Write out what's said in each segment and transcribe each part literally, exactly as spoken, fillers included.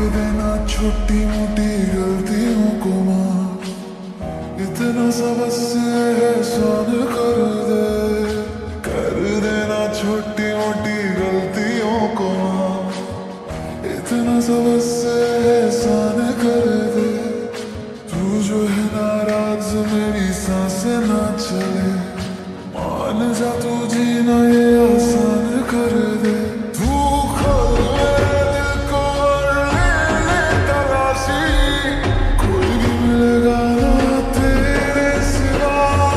देना छोटी मोटी गलतियों को माफ, इतना सा बस एहसान कर दे। कर देना छोटी मोटी गलतियों को माफ, इतना सा बस एहसान कर दे। तू जो है नाराज मेरी सांसें ना चले, मान जा तू जीना ये आसान कर दे। तू खोल मेरे दिल को और ले ले तलाशी, कोई भी मिलेगा ना तेरे सिवा।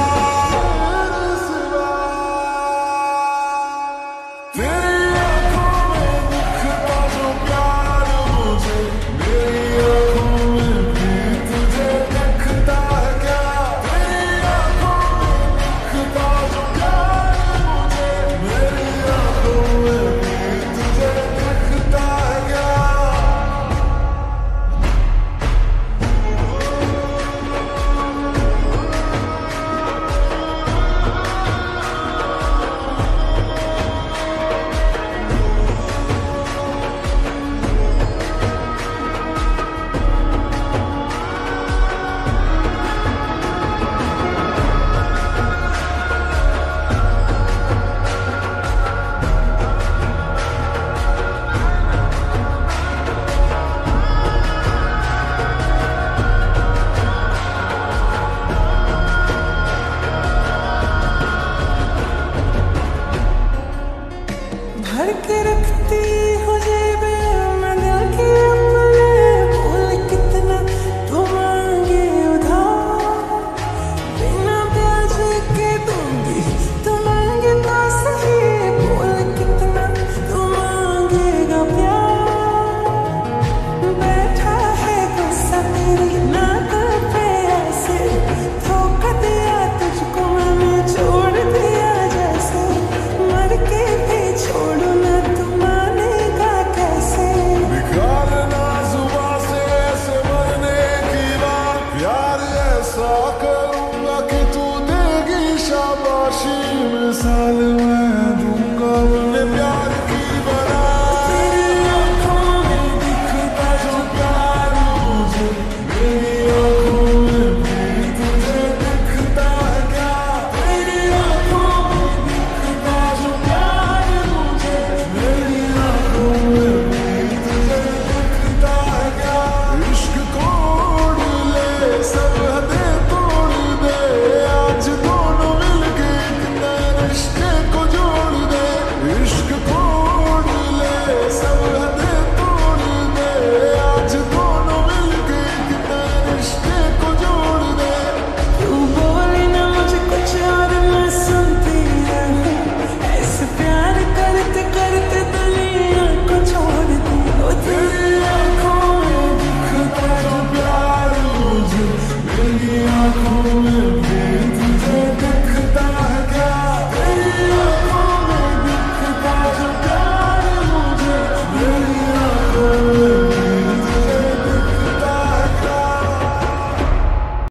तेरी आंखों में दिखता जो प्यार मुझे, मेरी आंखों में भी तुझे दिखता है क्या? तेरी आंखों में दिखता जो प्यार मुझे, मेरी आंखों में भी तुझे दिखता है क्या? भर के रखती